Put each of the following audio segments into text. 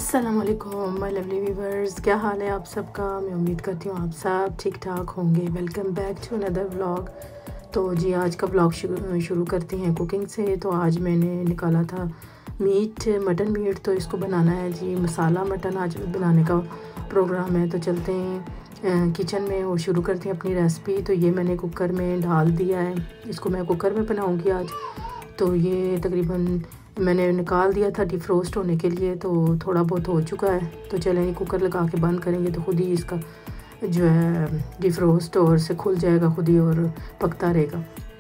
अस्सलाम वालेकुम my lovely viewers, क्या हाल है आप सबका। मैं उम्मीद करती हूँ आप सब ठीक ठाक होंगे। Welcome back to another vlog. तो जी आज का व्लॉग शुरू करते हैं कुकिंग से। तो आज मैंने निकाला था मटन मीट, तो इसको बनाना है जी मसाला मटन। आज बनाने का प्रोग्राम है, तो चलते हैं किचन में और शुरू करते हैं अपनी रेसिपी। तो ये मैंने कुकर में डाल दिया है, इसको मैं कुकर में बनाऊँगी आज। तो ये तकरीबन मैंने निकाल दिया था डिफ्रोस्ट होने के लिए, तो थोड़ा बहुत हो चुका है। तो चलें कुकर लगा के बंद करेंगे तो खुद ही इसका जो है डिफ्रोस्ट और से खुल जाएगा खुद ही और पकता रहेगा।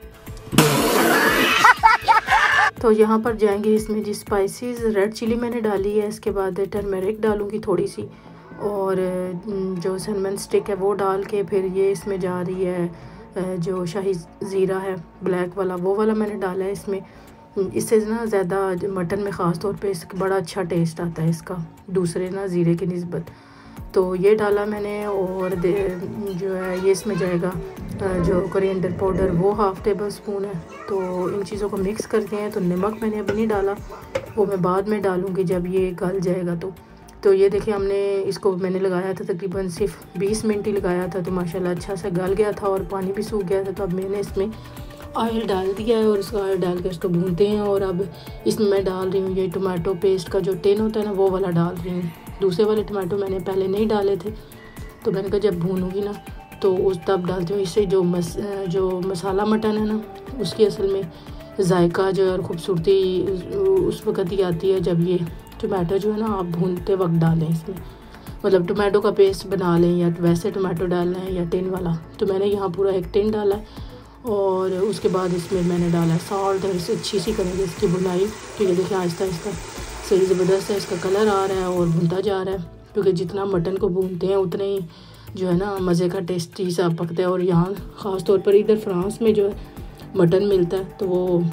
तो यहाँ पर जाएंगे इसमें जी स्पाइसेस। रेड चिली मैंने डाली है, इसके बाद टर्मेरिक डालूँगी थोड़ी सी, और जो सिनेमन स्टिक है वो डाल के फिर ये इसमें जा रही है जो शाही ज़ीरा है ब्लैक वाला, वो वाला मैंने डाला है इसमें। इससे ना ज़्यादा मटन में ख़ास तौर पे इसका बड़ा अच्छा टेस्ट आता है इसका दूसरे ना ज़ीरे की निस्बत। तो ये डाला मैंने, और जो है ये इसमें जाएगा जो कोरिएंडर पाउडर, वो हाफ़ टेबल स्पून है। तो इन चीज़ों को मिक्स करते हैं। तो नमक मैंने अभी नहीं डाला, वो मैं बाद में डालूँगी जब ये गल जाएगा। तो ये देखिए हमने इसको मैंने लगाया था तकरीबन सिर्फ 20 मिनट ही लगाया था, तो माशाल्लाह अच्छा सा गल गया था और पानी भी सूख गया था। तो अब मैंने इसमें ऑयल डाल दिया है और इसका ऑयल डाल के इसको भूनते हैं। और अब इसमें मैं डाल रही हूँ ये टमाटो पेस्ट का जो टिन होता है ना, वो वाला डाल रही हूँ। दूसरे वाले टमाटो मैंने पहले नहीं डाले थे, तो मैंने कहा जब भूनूंगी ना तो उस तब डालती हूँ। इससे जो मसाला मटन है ना, उसकी असल में जायका जो है और ख़ूबसूरती उस वक्त ही आती है जब ये टमाटो जो है ना आप भूनते वक्त डालें इसमें। मतलब टमाटो का पेस्ट बना लें या वैसे टमाटो डालना है या टिन वाला। तो मैंने यहाँ पूरा एक टिन डाला है, और उसके बाद इसमें मैंने डाला है सॉल्ट, और इसे अच्छी सी करेंगे इसकी भुनाई। तो ये देखिए आहिस्ता आहिस्ता सही ज़बरदस्त है इसका कलर आ रहा है और भुनता जा रहा है, क्योंकि जितना मटन को भूनते हैं उतने ही जो है ना मज़े का टेस्टी सा पकता है। और यहाँ ख़ास तौर पर इधर फ्रांस में जो है मटन मिलता है, तो वो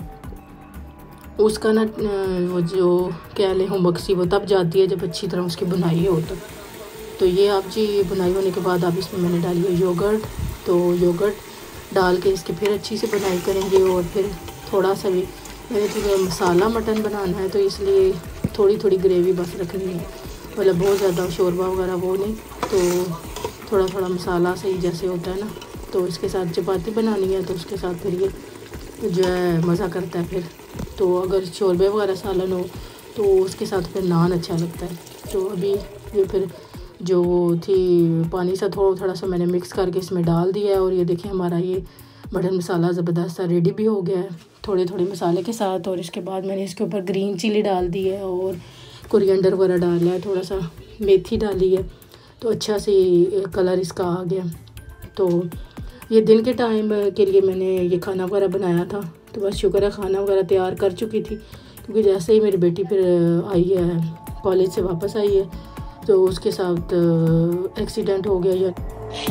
उसका ना वो जो कह लें मक्सी वो तब जाती है जब अच्छी तरह उसकी बुनाई हो। तो ये आप जी बुनाई होने के बाद अब इसमें मैंने डाली है योगर्ट। तो योगर्ट डाल के इसकी फिर अच्छी से बुनाई करेंगे। और फिर थोड़ा सा भी मैंने तो मसाला मटन बनाना है, तो इसलिए थोड़ी थोड़ी ग्रेवी बस रखनी है, मतलब बहुत ज़्यादा शोरबा वगैरह वो नहीं। तो थोड़ा थोड़ा मसाला सही जैसे होता है ना, तो इसके साथ चपाती बनानी है तो उसके साथ फिर ये जो है मज़ा करता है फिर। तो अगर शोरबे वगैरह सालन हो तो उसके साथ फिर नान अच्छा लगता है। तो अभी ये फिर जो थी पानी सा थोड़ा सा मैंने मिक्स करके इसमें डाल दिया है। और ये देखिए हमारा ये मटन मसाला ज़बरदस्त सा रेडी भी हो गया है थोड़े थोड़े मसाले के साथ। और इसके बाद मैंने इसके ऊपर ग्रीन चिली डाल दी है और कोरिएंडर वगैरह डाला है, थोड़ा सा मेथी डाली है, तो अच्छा से कलर इसका आ गया। तो ये दिन के टाइम के लिए मैंने ये खाना वगैरह बनाया था। तो बस शुक्र है खाना वगैरह तैयार कर चुकी थी, क्योंकि जैसे ही मेरी बेटी फिर आई है कॉलेज से वापस आई है, तो उसके साथ एक्सीडेंट हो गया। या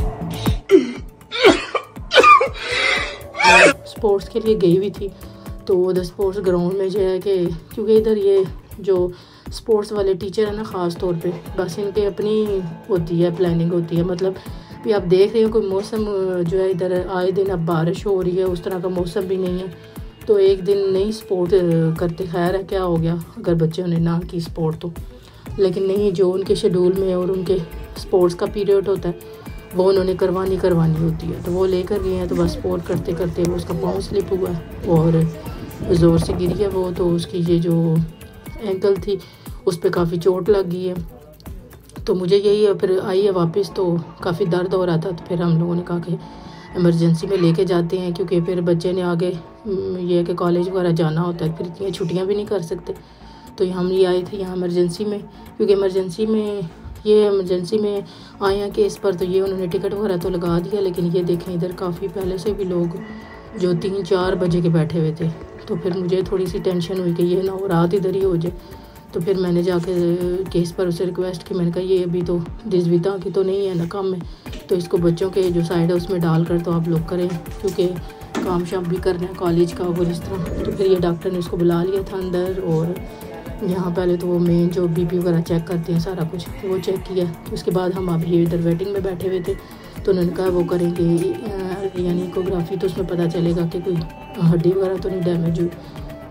स्पोर्ट्स के लिए गई हुई थी, तो उधर स्पोर्ट्स ग्राउंड में जो है कि क्योंकि इधर ये जो स्पोर्ट्स वाले टीचर है ना ख़ास तौर पे, बस इनके अपनी होती है प्लानिंग होती है। मतलब भी आप देख रहे हो कोई मौसम जो है इधर आए दिन अब बारिश हो रही है, उस तरह का मौसम भी नहीं है। तो एक दिन नहीं स्पोर्ट करते, खैर है क्या हो गया अगर बच्चों ने ना की स्पोर्ट तो, लेकिन नहीं जो उनके शेड्यूल में और उनके स्पोर्ट्स का पीरियड होता है वो उन्होंने करवानी होती है। तो वो लेकर गए हैं, तो बस स्पोर्ट करते करते वो उसका पाँव स्लिप हुआ और ज़ोर से गिरी है वो। तो उसकी ये जो एंकल थी उस पर काफ़ी चोट लग गई है। तो मुझे यही है, फिर आई है वापस तो काफ़ी दर्द हो रहा था। तो फिर हम लोगों ने कहा कि इमरजेंसी में लेके जाते हैं, क्योंकि फिर बच्चे ने आगे ये कि कॉलेज वगैरह जाना होता है, फिर इतनी छुट्टियाँ भी नहीं कर सकते। तो हम ये आए थे यहाँ इमरजेंसी में, क्योंकि इमरजेंसी में आए हैं केस पर। तो ये उन्होंने टिकट वगैरह तो लगा दिया, लेकिन ये देखें इधर काफ़ी पहले से भी लोग जो 3-4 बजे के बैठे हुए थे। तो फिर मुझे थोड़ी सी टेंशन हुई कि ये ना हो रात इधर ही हो जाए। तो फिर मैंने जाके केस पर उसे रिक्वेस्ट की, मैंने कहा ये अभी तो दिसविता की तो नहीं है ना काम में, तो इसको बच्चों के जो साइड है उसमें डाल कर तो आप लोग करें, क्योंकि काम शाम भी करना है कॉलेज का और इस तरह। तो फिर ये डॉक्टर ने उसको बुला लिया था अंदर, और यहाँ पहले तो वो मेन जो बीपी वगैरह चेक करते हैं सारा कुछ, तो वो चेक किया। तो उसके बाद हम अभी इधर वेटिंग में बैठे हुए थे, तो उन्होंने कहा वो करेंगे यानी इकोग्राफी, तो उसमें पता चलेगा कि कोई हड्डी वगैरह तो नहीं डैमेज हुई।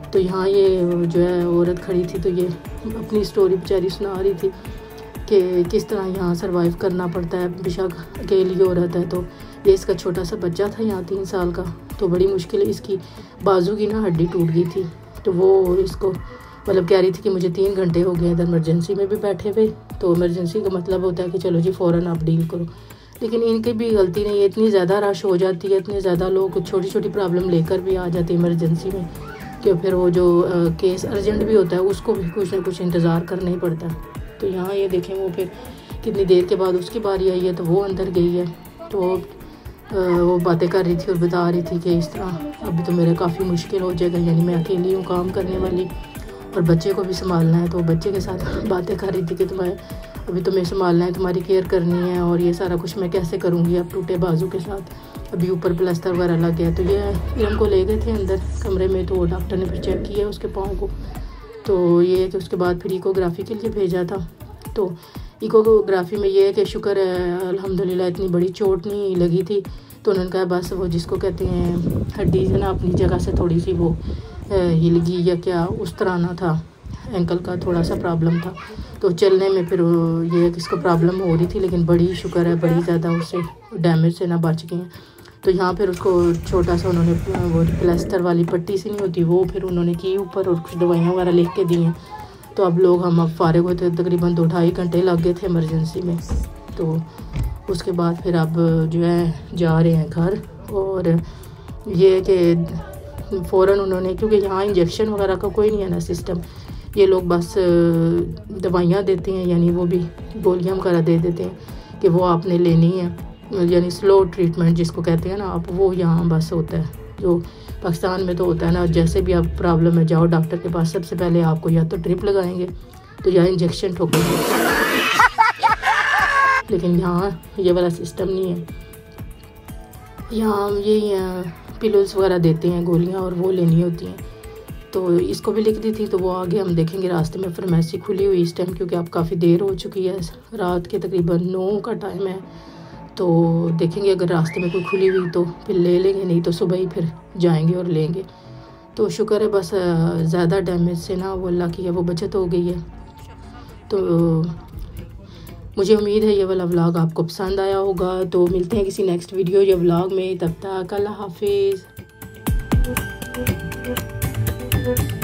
तो यहाँ ये जो है औरत खड़ी थी, तो ये अपनी स्टोरी बेचारी सुना रही थी कि किस तरह यहाँ सरवाइव करना पड़ता है, बेशक अकेली औरत है। तो ये इसका छोटा सा बच्चा था यहाँ 3 साल का, तो बड़ी मुश्किल इसकी बाजू की ना हड्डी टूट गई थी। तो वो इसको मतलब कह रही थी कि मुझे 3 घंटे हो गए इधर इमरजेंसी में भी बैठे हुए। तो इमरजेंसी का मतलब होता है कि चलो जी फ़ौरन आप डील करो, लेकिन इनकी भी गलती नहीं है। इतनी ज़्यादा रश हो जाती है, इतने ज़्यादा लोग छोटी छोटी प्रॉब्लम लेकर भी आ जाते हैं इमरजेंसी में, कि फिर वो जो केस अर्जेंट भी होता है उसको भी कुछ ना कुछ इंतज़ार करना ही पड़ता है। तो यहाँ ये देखें वो फिर कितनी देर के बाद उसकी बारी आई है, तो वो अंदर गई है। तो वो बातें कर रही थी और बता रही थी कि इस तरह अभी तो मेरा काफ़ी मुश्किल हो जाएगा, यानी मैं अकेली हूँ काम करने वाली और बच्चे को भी संभालना है। तो बच्चे के साथ बातें कर रही थी कि अभी तुम्हें संभालना है, तुम्हारी केयर करनी है, और ये सारा कुछ मैं कैसे करूँगी अब टूटे बाजू के साथ, अभी ऊपर प्लास्टर वगैरह लग गया। तो ये इरम को ले गए थे अंदर कमरे में, तो डॉक्टर ने फिर चेक किया उसके पाँव को। तो ये है कि उसके बाद फिर इकोग्राफी के लिए भेजा था। तो इकोग्राफी में ये है कि शुक्र है अल्हम्दुलिल्लाह इतनी बड़ी चोट नहीं लगी थी। तो उन्होंने कहा बस वो जिसको कहते हैं हड्डी है ना अपनी जगह से थोड़ी सी वो हिल गई या क्या उस तरह ना था, एंकल का थोड़ा सा प्रॉब्लम था। तो चलने में फिर ये किसको प्रॉब्लम हो रही थी, लेकिन बड़ी शुक्र है बड़ी ज़्यादा उससे डैमेज से ना बच गए हैं। तो यहाँ फिर उसको छोटा सा उन्होंने वो प्लास्टर वाली पट्टी सी नहीं होती वो फिर उन्होंने की ऊपर, और कुछ दवाइयाँ वगैरह लिख के दी हैं। तो हम फारिग होते तकरीबन 2-2.5 घंटे लग गए थे इमरजेंसी में। तो उसके बाद फिर अब जो है जा रहे हैं घर। और ये कि फ़ौरन उन्होंने, क्योंकि यहाँ इंजेक्शन वगैरह का कोई नहीं है ना सिस्टम, ये लोग बस दवाइयाँ देते हैं, यानी वो भी गोलियाँ वगैरह दे देते हैं कि वो आपने लेनी है, यानी स्लो ट्रीटमेंट जिसको कहते हैं ना आप, वो यहाँ बस होता है। जो पाकिस्तान में तो होता है ना, जैसे भी आप प्रॉब्लम है जाओ डॉक्टर के पास, सबसे पहले आपको या तो ड्रिप लगाएंगे तो या इंजेक्शन ठोकेंगे, लेकिन यहाँ ये वाला सिस्टम नहीं है। यहाँ ये पिलोज वगैरह देते हैं गोलियाँ, और वो लेनी होती हैं। तो इसको भी लिख दी थी। तो वो आगे हम देखेंगे रास्ते में फार्मेसी खुली हुई इस टाइम, क्योंकि अब काफ़ी देर हो चुकी है, रात के तकरीबन 9 का टाइम है। तो देखेंगे अगर रास्ते में कोई खुली हुई तो फिर ले लेंगे, नहीं तो सुबह ही फिर जाएंगे और लेंगे। तो शुक्र है बस ज़्यादा डैमेज से ना वो अल्लाह की है वो बचत हो गई है। तो मुझे उम्मीद है ये वाला व्लॉग आपको पसंद आया होगा। तो मिलते हैं किसी नेक्स्ट वीडियो या व्लॉग में, तब तक अल्लाह हाफिज़।